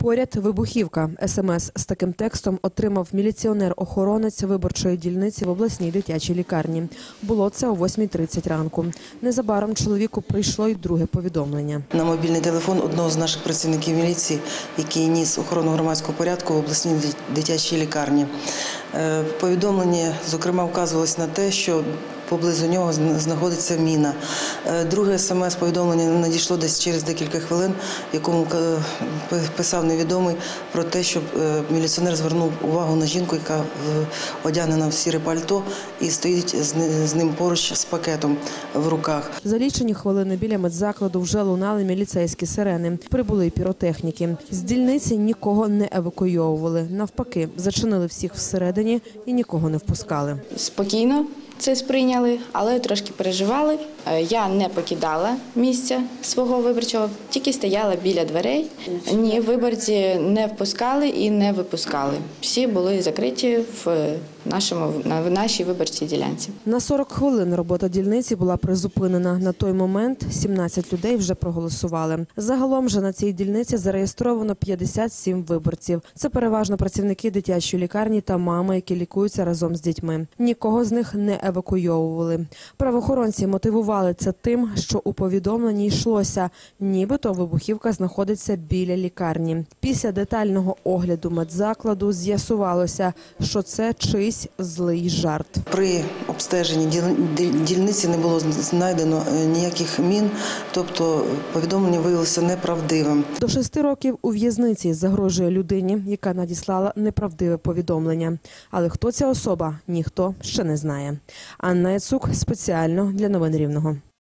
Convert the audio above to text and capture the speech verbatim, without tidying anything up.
Поряд вибухівка. ес ем ес з таким текстом отримав міліціонер-охоронець виборчої дільниці в обласній дитячій лікарні. Було це о восьмій тридцять ранку. Незабаром чоловіку прийшло й друге повідомлення. На мобільний телефон одного з наших працівників міліції, який ніс охорону громадського порядку в обласній дитячій лікарні. В повідомленні, зокрема, вказувалось на те, що поблизу нього знаходиться міна. Друге ес ем ес-повідомлення надійшло десь через декілька хвилин, в якому писав невідомий про те, що міліціонер звернув увагу на жінку, яка одягнена в сіре пальто і стоїть з ним поруч з пакетом в руках. За лічені хвилини біля медзакладу вже лунали міліцейські сирени. Прибули й піротехніки. З дільниці нікого не евакуйовували. Навпаки, зачинили всіх всередині і нікого не впускали. Спокійно це сприйняли, але трошки переживали. Я не покидала місця свого виборчого, тільки стояла біля дверей. Ні, виборці не впускали і не випускали. Всі були закриті в нашому, в нашій виборчій ділянці. На сорок хвилин робота дільниці була призупинена. На той момент сімнадцять людей вже проголосували. Загалом же на цій дільниці зареєстровано п'ятдесят сім виборців. Це переважно працівники дитячої лікарні та мами, які лікуються разом з дітьми. Нікого з них не евакуйовували. Правоохоронці мотивували це тим, що у повідомленні йшлося, нібито вибухівка знаходиться біля лікарні. Після детального огляду медзакладу з'ясувалося, що це чийсь злий жарт. При обстеженні дільниці не було знайдено ніяких мін, тобто повідомлення виявилося неправдивим. До шести років у в'язниці загрожує людині, яка надіслала неправдиве повідомлення. Але хто ця особа, ніхто ще не знає. Анна Яцук спеціально для новин Рівного.